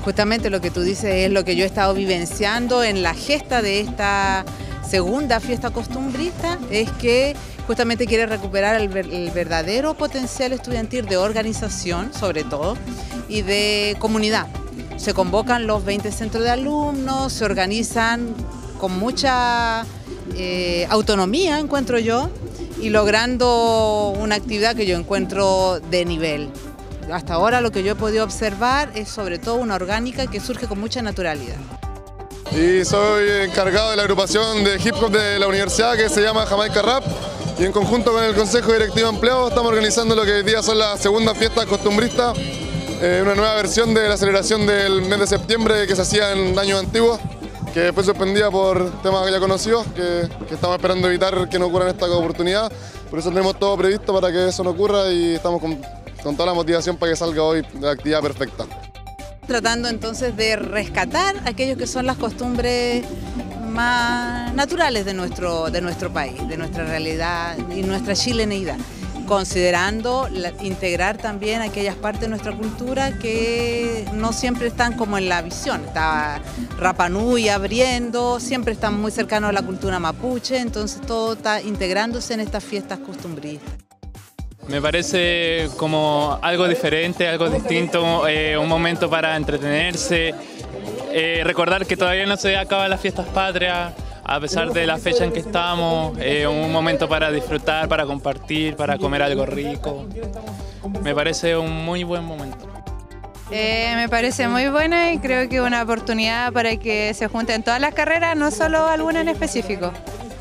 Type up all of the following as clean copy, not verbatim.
Justamente lo que tú dices es lo que yo he estado vivenciando en la gesta de esta segunda fiesta costumbrista, es que justamente quiere recuperar el verdadero potencial estudiantil de organización, sobre todo, y de comunidad. Se convocan los 20 centros de alumnos, se organizan con mucha autonomía, encuentro yo, y logrando una actividad que yo encuentro de nivel. Hasta ahora lo que yo he podido observar es sobre todo una orgánica que surge con mucha naturalidad. Y soy encargado de la agrupación de hip hop de la universidad que se llama Jamaica Rap, y en conjunto con el Consejo Directivo de Empleo estamos organizando lo que hoy día son las segundas fiestas costumbristas, una nueva versión de la celebración del mes de septiembre que se hacía en años antiguos, que fue suspendida por temas ya conocidos, que estamos esperando evitar que no ocurra en esta oportunidad. Por eso tenemos todo previsto para que eso no ocurra y estamos con toda la motivación para que salga hoy la actividad perfecta. Tratando entonces de rescatar aquello que son las costumbres más naturales de nuestro país, de nuestra realidad y nuestra chileneidad, considerando integrar también aquellas partes de nuestra cultura que no siempre están como en la visión. Está Rapa Nui abriendo, siempre están muy cercanos a la cultura mapuche, entonces todo está integrándose en estas fiestas costumbristas. Me parece como algo diferente, algo distinto, un momento para entretenerse, recordar que todavía no se acaban las fiestas patrias, a pesar de la fecha en que estamos, un momento para disfrutar, para compartir, para comer algo rico. Me parece un muy buen momento. Me parece muy buena y creo que es una oportunidad para que se junten todas las carreras, no solo alguna en específico.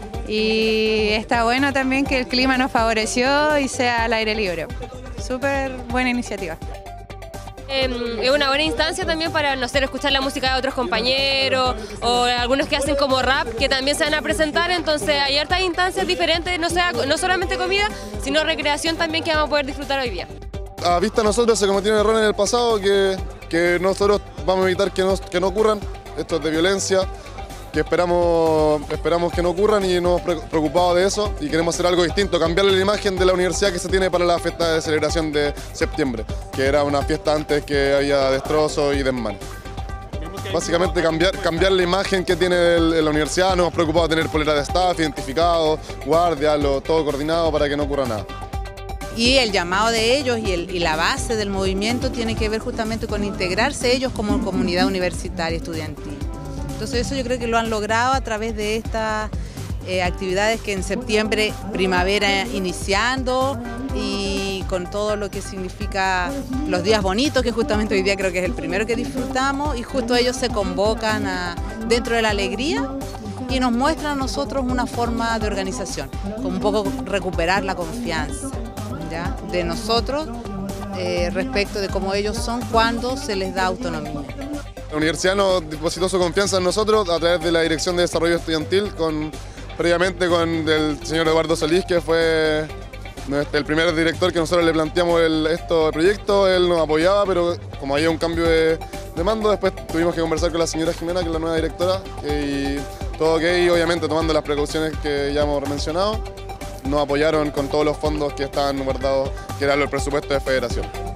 Y está bueno también que el clima nos favoreció y sea al aire libre. Súper buena iniciativa. Es una buena instancia también para, no sé, escuchar la música de otros compañeros o algunos que hacen como rap que también se van a presentar, entonces hay hartas instancias diferentes, no solamente comida, sino recreación también que vamos a poder disfrutar hoy día. A vista de nosotros se cometieron errores en el pasado que nosotros vamos a evitar que no ocurran, estos de violencia, que esperamos que no ocurran y nos hemos preocupado de eso y queremos hacer algo distinto, cambiarle la imagen de la universidad que se tiene para la fiesta de celebración de septiembre, que era una fiesta antes que había destrozos y desmanes. Básicamente cambiar la imagen que tiene la universidad, nos hemos preocupado de tener polera de staff, identificados, guardias, todo coordinado para que no ocurra nada. Y el llamado de ellos y la base del movimiento tiene que ver justamente con integrarse ellos como comunidad universitaria estudiantil. Entonces eso yo creo que lo han logrado a través de estas actividades que en septiembre, primavera iniciando y con todo lo que significa los días bonitos, que justamente hoy día creo que es el primero que disfrutamos y justo ellos se convocan dentro de la alegría y nos muestran a nosotros una forma de organización, como un poco recuperar la confianza, ¿ya?, de nosotros respecto de cómo ellos son cuando se les da autonomía. La universidad nos depositó su confianza en nosotros a través de la Dirección de Desarrollo Estudiantil, previamente con el señor Eduardo Solís, que fue el primer director que nosotros le planteamos el proyecto. Él nos apoyaba, pero como había un cambio de mando, después tuvimos que conversar con la señora Jimena, que es la nueva directora, y todo ok, obviamente tomando las precauciones que ya hemos mencionado, nos apoyaron con todos los fondos que estaban guardados, que era el presupuesto de federación.